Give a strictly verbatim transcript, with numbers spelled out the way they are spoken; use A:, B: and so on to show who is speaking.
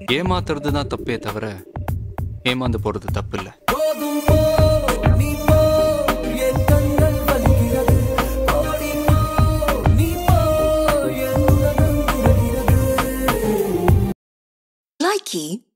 A: ஏமாத்துறது தான் தப்பே தவிர ஏமாந்து போறது தப்பு இல்லை.
B: Likey